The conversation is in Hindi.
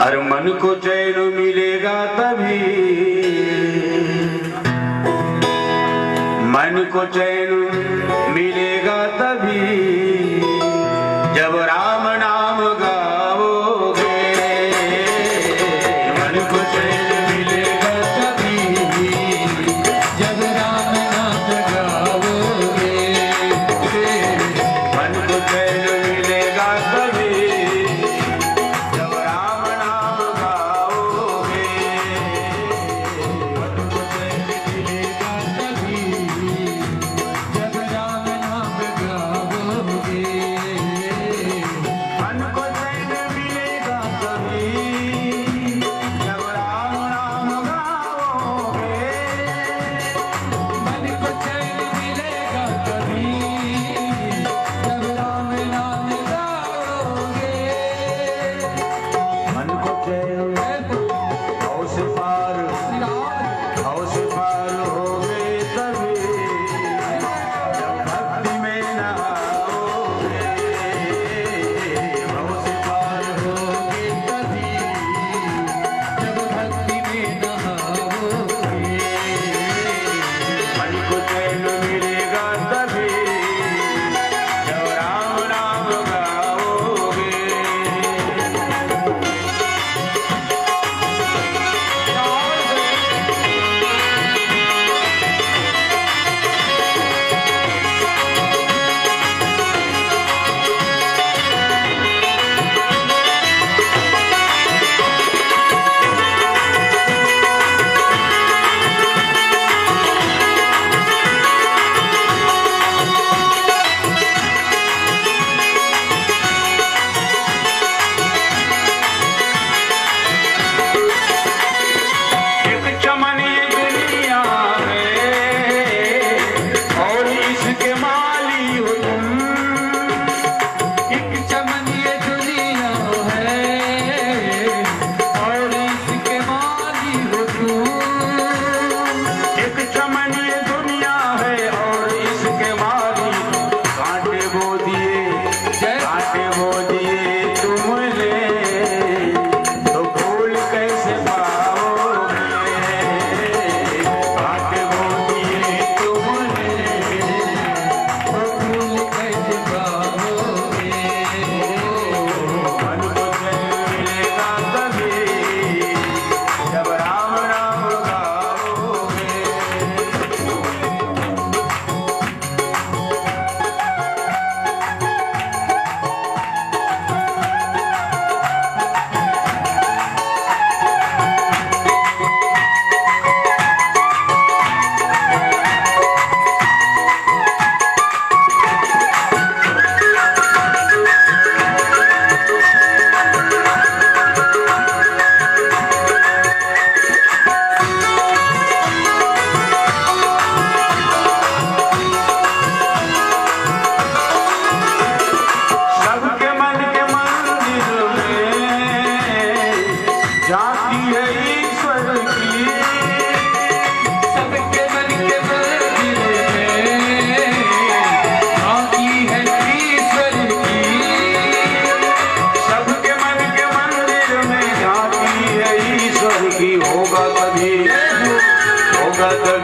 हर मन को चैन मिलेगा तभी, मन को चैन मिलेगा तभी जब राम नाम गाओगे। मन को चैन मिलेगा तभी जब राम नाम गाओगे। मन को चैन मिलेगा तभी जब राम नाम गाओगे। मन को चैन मिलेगा तभी जब राम नाम गाओगे। मन को चैन मिलेगा तभी जब राम नाम गाओगे। मन को चैन मिलेगा तभी जब राम नाम गाओगे। मन को चैन हौस पार होगे तभी जब भक्ति में नहाओगे। हौस पार होगे तभी जब भक्ति में नहाओगे। मन को चैन मिलेगा तभी जब राम नाम गाओगे। एक चमन ये दुनिया है और इसके माली हो तुम। एक चमन ये दुनिया है और इसके माली हो तुम। एक चमन ये दुनिया है और इसके माली। कांटे बो दिए तुमने तो फूल कैसे पाओगे। कांटे बो दिए तुमने तो फूल कैसे पाओगे। मन को चैन मिलेगा तभी जब राम नाम गाओगे। सबके मन के मंदिर में झांकी है ईश्वर की। सबके मन के मंदिर में झांकी है ईश्वर की। सबके मन के मंदिर में झांकी है ईश्वर की। होगा तभी